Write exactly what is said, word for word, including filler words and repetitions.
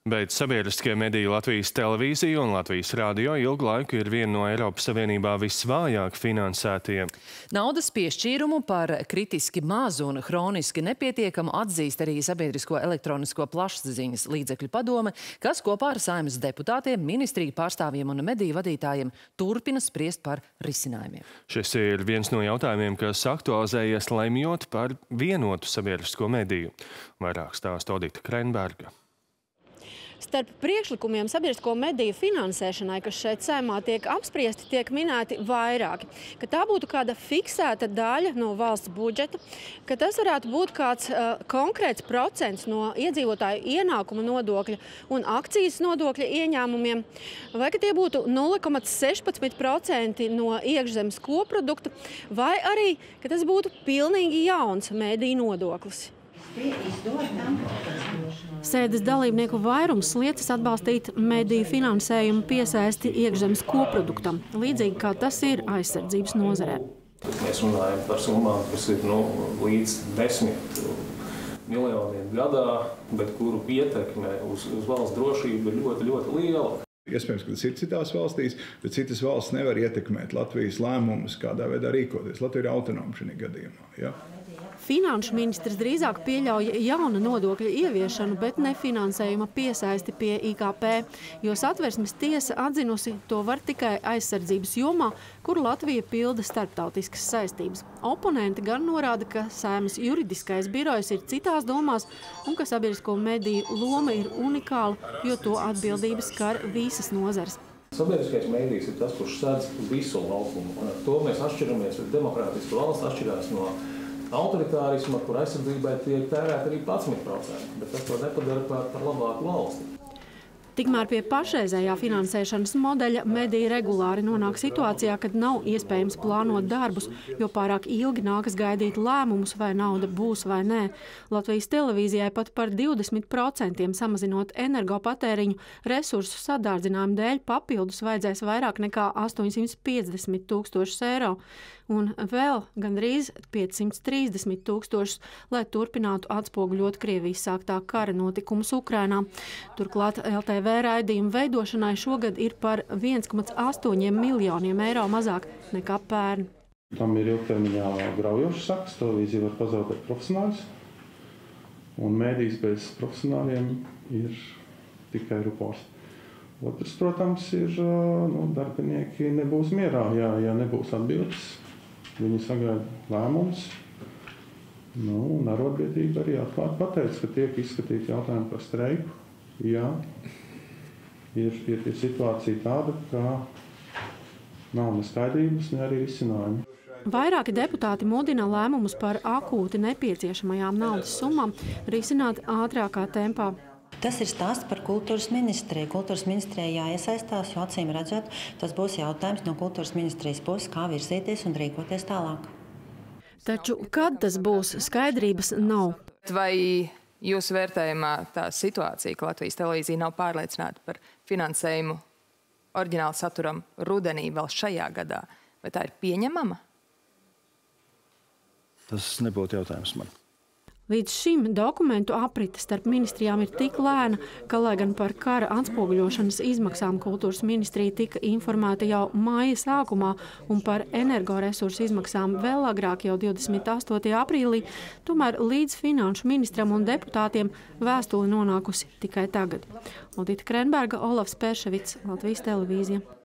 Bet sabiedriskie mediji Latvijas televīzija un Latvijas radio ilgu laiku ir viena no Eiropas Savienībā visvājāk finansētajiem. Naudas piešķīrumu par kritiski mazu un hroniski nepietiekamu atzīst arī Sabiedrisko elektronisko plašsaziņas līdzekļu padome, kas kopā ar Saeimas deputātiem, ministriju pārstāvjiem un mediju vadītājiem turpina spriest par risinājumiem. Šis ir viens no jautājumiem, kas aktualizējies lemjot par vienotu sabiedrisko mediju. Vairāk stāsta Odita Krenberga. Starp priekšlikumiem sabiedrisko mediju finansēšanai, kas šeit Saeimā tiek apspriesti, tiek minēti vairāki. Ka tā būtu kāda fiksēta daļa no valsts budžeta, ka tas varētu būt kāds uh, konkrēts procents no iedzīvotāju ienākuma nodokļa un akcijas nodokļa ieņēmumiem, vai ka tie būtu nulle komats sešpadsmit procenti no iekšzemes koprodukta, vai arī, ka tas būtu pilnīgi jauns mediju nodoklis. Sēdes dalībnieku vairums liecas atbalstīt mediju finansējumu piesaisti iekšzemes koproduktam, līdzīgi kā tas ir aizsardzības nozarē. Mēs runājam par summām, kas ir nu, līdz desmit miljoniem gadā, bet kuru ietekme uz, uz valsts drošību ir ļoti, ļoti liela. Iespējams, ka tas ir citās valstīs, bet citas valsts nevar ietekmēt Latvijas lēmumus, kādā veidā rīkoties. Latvija ir autonoma šajā gadījumā. Ja? Finanšu ministrs drīzāk pieļauj jauna nodokļa ieviešanu, bet ne finansējuma piesaisti pie I K P, jo Satversmes tiesa atzinusi to var tikai aizsardzības jomā, kur Latvija pilda starptautiskas saistības. Oponenti gan norāda, ka Saeimas juridiskais birojs ir citās domās un ka sabiedrisko mediju loma ir unikāla, jo to atbildības skar visas nozares. Sabiedriskais medijs ir tas, kurš sēdz visu laukumu, un ar to mēs atšķiramies, demokrātiska valsts atšķirās no autoritārismu, ar kur aizsardzībai tiek tērēt arī padsmit procenti, bet tas to nepadara par, par labāku valsti. Tikmēr pie pašreizējā finansēšanas modeļa mediji regulāri nonāk situācijā, kad nav iespējams plānot darbus, jo pārāk ilgi nākas gaidīt lēmumus, vai nauda būs vai nē. Latvijas televīzijai pat par divdesmit procentiem samazinot energopatēriņu resursu sadārdzinājumu dēļ papildus vajadzēs vairāk nekā astoņsimt piecdesmit tūkstošus eiro. Un vēl gandrīz piecsimt trīsdesmit tūkstošus, lai turpinātu atspoguļot Krievijas sāktā kara notikumus Ukrainā. Turklāt L T V raidījumu veidošanai šogad ir par viens komats astoņi miljoniem eiro mazāk nekā pērn. Tam ir ilgtermiņā graujošas sekas, televīzija var pazaudēt profesionāļus, un mēdījis bez profesionāļiem ir tikai rupors. Otrs, protams, ir, nu, darbinieki nebūs mierā, ja, ja nebūs atbildes. Viņi sagaida lēmumus, nu, un arotbiedrība arī atklāti pateica, ka tiek izskatīti jautājumi par streiku. Jā, ir, ir, ir situācija tāda, ka nav ne skaidrības, ne arī risinājumi. Vairāki deputāti mudina lēmumus par akūti nepieciešamajām naudas summām risināt ātrākā tempā. Tas ir stāsts par kultūras ministriju. Kultūras ministrijai jāiesaistās, jo acīm redzot, tas būs jautājums no kultūras ministrijas puses, kā virzīties un rīkoties tālāk. Taču, kad tas būs, skaidrības nav. Vai jūsu vērtējumā tā situācija, ka Latvijas televīzija nav pārliecināta par finansējumu oriģinālu saturam rudenī vēl šajā gadā, vai tā ir pieņemama? Tas nebūtu jautājums man. Līdz šim dokumentu aprite starp ministrijām ir tik lēna, ka, lai gan par kara atspoguļošanas izmaksām kultūras ministrija tika informēta jau māja sākumā un par energoresursu izmaksām vēl agrāk jau divdesmit astotajā aprīlī, tomēr līdz finanšu ministram un deputātiem vēstule nonākusi tikai tagad. Odita Krenberga, Olavs Perševits, Latvijas televīzija.